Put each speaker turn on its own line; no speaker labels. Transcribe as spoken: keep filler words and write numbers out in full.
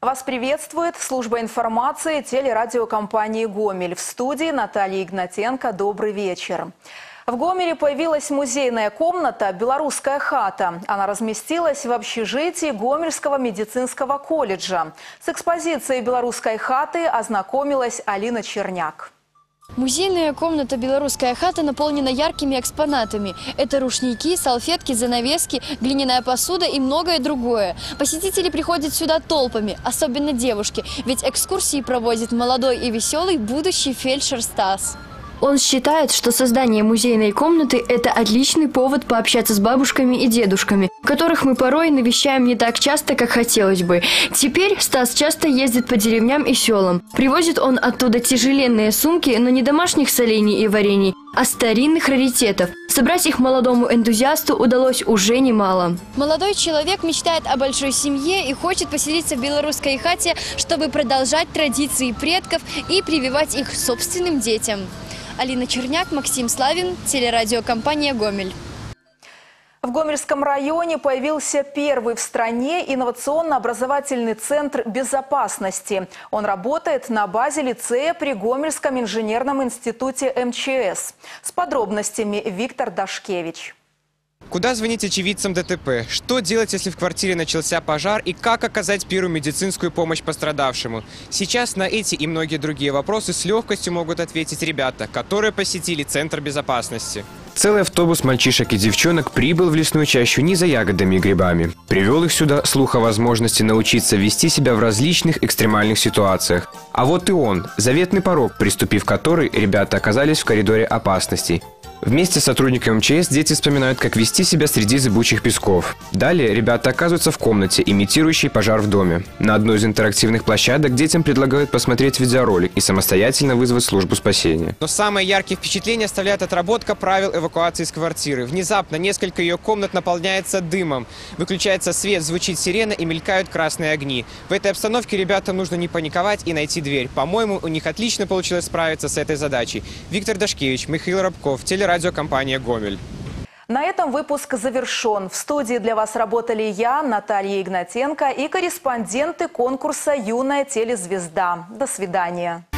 Вас приветствует служба информации телерадиокомпании «Гомель». В студии Наталья Игнатенко. Добрый вечер. В Гомеле появилась музейная комната «Белорусская хата». Она разместилась в общежитии Гомельского медицинского колледжа. С экспозицией «Белорусской хаты» ознакомилась Алина Черняк.
Музейная комната «Белорусская хата» наполнена яркими экспонатами. Это рушники, салфетки, занавески, глиняная посуда и многое другое. Посетители приходят сюда толпами, особенно девушки, ведь экскурсии проводит молодой и веселый будущий фельдшер Стас. Он считает, что создание музейной комнаты – это отличный повод пообщаться с бабушками и дедушками, которых мы порой навещаем не так часто, как хотелось бы. Теперь Стас часто ездит по деревням и селам. Привозит он оттуда тяжеленные сумки, но не домашних солений и варений, а старинных раритетов. Собрать их молодому энтузиасту удалось уже немало. Молодой человек мечтает о большой семье и хочет поселиться в белорусской хате, чтобы продолжать традиции предков и прививать их собственным детям. Алина Черняк, Максим Славин, телерадиокомпания «Гомель».
В Гомельском районе появился первый в стране инновационно-образовательный центр безопасности. Он работает на базе лицея при Гомельском инженерном институте эм че эс. С подробностями Виктор Дашкевич.
Куда звонить очевидцам дэ тэ пэ? Что делать, если в квартире начался пожар? И как оказать первую медицинскую помощь пострадавшему? Сейчас на эти и многие другие вопросы с легкостью могут ответить ребята, которые посетили Центр безопасности. Целый автобус мальчишек и девчонок прибыл в лесную чащу не за ягодами и грибами. Привел их сюда слух о возможности научиться вести себя в различных экстремальных ситуациях. А вот и он, заветный порог, приступив который, ребята оказались в коридоре опасностей. Вместе с сотрудниками эм че эс дети вспоминают, как вести себя среди зыбучих песков. Далее ребята оказываются в комнате, имитирующей пожар в доме. На одной из интерактивных площадок детям предлагают посмотреть видеоролик и самостоятельно вызвать службу спасения. Но самые яркие впечатления оставляет отработка правил эвакуации из квартиры. Внезапно несколько ее комнат наполняется дымом. Выключается свет, звучит сирена и мелькают красные огни. В этой обстановке ребятам нужно не паниковать и найти дверь. По-моему, у них отлично получилось справиться с этой задачей. Виктор Дашкевич, Михаил Рабков, телерадиокомпания «Гомель».
На этом выпуск завершен. В студии для вас работали я, Наталья Игнатенко, и корреспонденты конкурса «Юная телезвезда». До свидания.